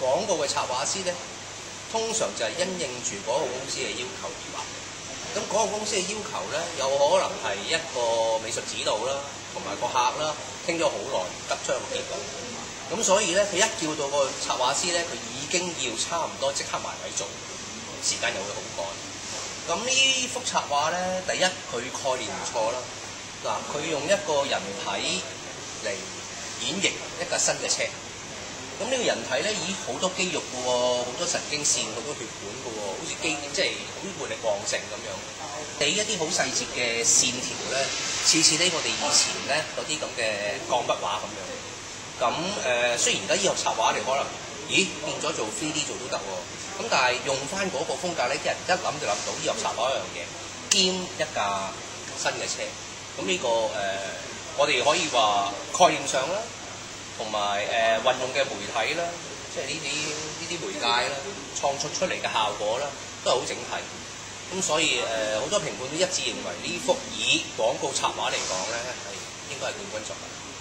廣告嘅策劃師咧，通常就係因應住嗰個公司嘅要求而畫。咁嗰個公司嘅要求咧，有可能係一個美術指導啦，同埋個客啦，傾咗好耐，得出一個結果。咁所以咧，佢一叫到個策劃師咧，佢已經要差唔多即刻埋位做，時間又會好趕。咁呢幅插畫咧，第一佢概念唔錯啦。嗱，佢用一個人體嚟演繹一架新嘅車。咁呢個人體咧，咦好多肌肉嘅喎，好多神經線，好多血管嘅喎，好似即係好活力旺盛咁樣。你一啲好細節嘅線條咧，似呢我哋以前咧嗰啲咁嘅鋼筆畫咁樣。咁雖然而家醫學插畫嚟可能，咦變咗做 3D 做都得喎。咁但係用翻嗰個風格咧，啲人一諗就諗到醫學插畫一樣嘢，兼一架新嘅車。咁呢個我哋可以話概念上啦。同埋運用嘅媒體啦，即係呢啲媒介啦，創作出嚟嘅效果啦，都係好整體。咁所以好多評判都一致認為呢幅以廣告插畫嚟講咧，係應該係冠軍作品。